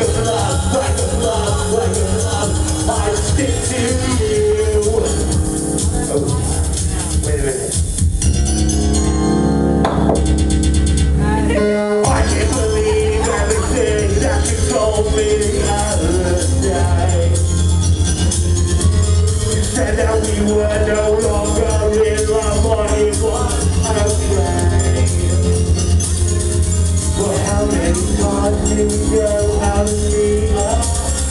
I stick to you. Oh, wait a minute. I can't believe everything that you told me the other day. You said that we were no longer in love, but it was okay. But how many times did we go out and meet up?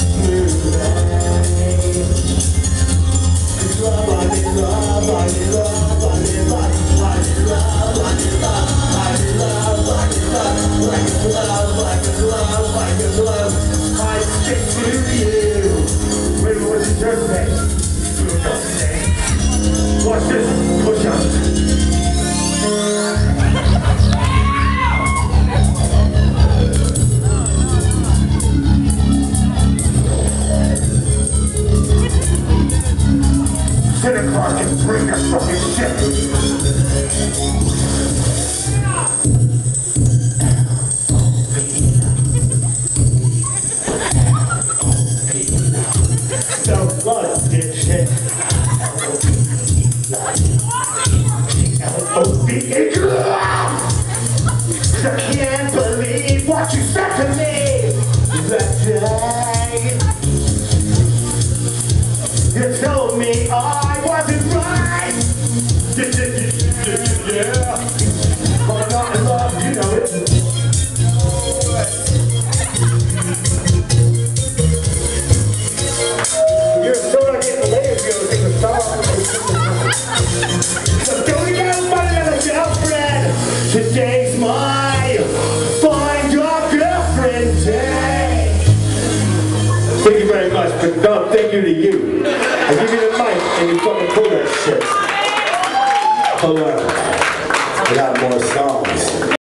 I stick to you. Wait, what's the third thing? Watch this. Push up. Sit in the car and bring your fucking shit. So love this shit. L-O-V-E. I can't believe what you said to me that day. You told me I wasn't right. Yeah. But I'm not in love, you know it. You're sort of getting laid if you're in the star. So going down my little girlfriend. Today's my find your girlfriend day. Thank you very much, but no, thank you to you. I give you the mic and you fucking pull that shit. Hold on. I got more songs.